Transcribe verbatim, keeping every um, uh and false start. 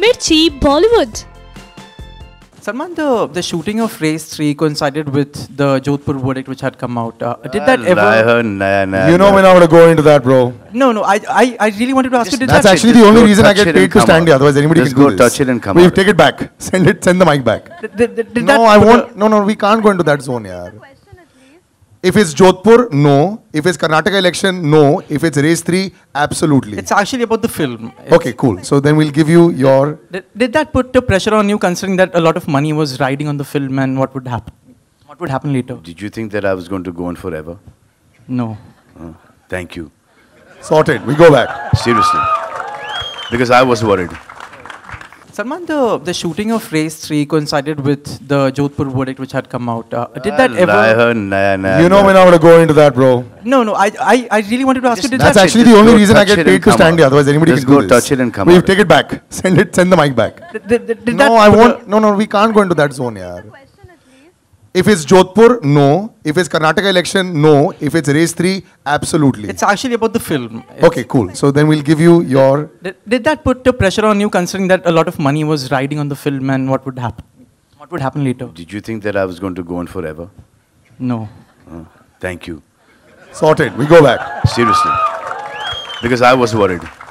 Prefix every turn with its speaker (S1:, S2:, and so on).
S1: Mirchi Bollywood.
S2: Salman, the, the shooting of Race three coincided with the Jodhpur verdict which had come out. Uh, did that ever...
S3: I heard, nah, nah,
S4: you know
S3: nah.
S4: we're not going to go into that, bro.
S2: No, no, I, I, I really wanted to ask you, did
S4: That's
S2: that...
S4: actually
S3: Just
S4: the only
S3: go
S4: reason I
S3: touch
S4: get
S3: it and
S4: paid to
S3: come
S4: stand
S3: out.
S4: here. Otherwise, anybody
S3: Just
S4: can
S3: go
S4: do this.
S3: touch it and come
S4: We've
S3: out.
S4: take it back. Send it. Send the mic back.
S2: Did, did, did
S4: No,
S2: that
S4: I
S2: put
S4: won't.
S2: a-
S4: No, no, we can't go into that zone, yaar. If it's Jodhpur, no. If it's Karnataka election, no. If it's race three, absolutely.
S2: It's actually about the film. It's-
S4: Okay, cool. So then we'll give you your...
S2: Did, did that put a pressure on you, considering that a lot of money was riding on the film and what would happen? What would happen later?
S3: Did you think that I was going to go on forever?
S2: No.
S3: Uh, thank you.
S4: Sorted. We go back.
S3: Seriously. Because I was worried.
S2: Salman, the, the shooting of Race three coincided with the Jodhpur verdict which had come out. Uh, did that ever...
S3: I heard, nah, nah,
S4: You know
S3: nah.
S4: we're not going to go into that, bro.
S2: No, no, I, I, I really wanted to ask you, did
S4: That's
S2: that...
S4: actually
S3: Just
S4: the only
S3: go
S4: reason I
S3: touch
S4: get
S3: it
S4: paid
S3: and
S4: to
S3: come
S4: stand
S3: out.
S4: here. Otherwise, anybody
S3: Just
S4: can do
S3: go
S4: this.
S3: touch it and come
S4: We've
S3: out.
S4: take it back. Send it. Send the mic back.
S2: Did, did, did, did
S4: No,
S2: that
S4: I
S2: put a-
S4: won't. No, no, we can't go into that zone, yaar. If it's Jodhpur, no. If it's Karnataka election, no. If it's race three, absolutely.
S2: It's actually about the film. It's-
S4: Okay, cool. So then we'll give you your...
S2: Did, did that put a pressure on you, considering that a lot of money was riding on the film and what would happen? What would happen later?
S3: Did you think that I was going to go on forever?
S2: No.
S3: Uh, thank you.
S4: Sorted. We go back.
S3: Seriously. Because I was worried.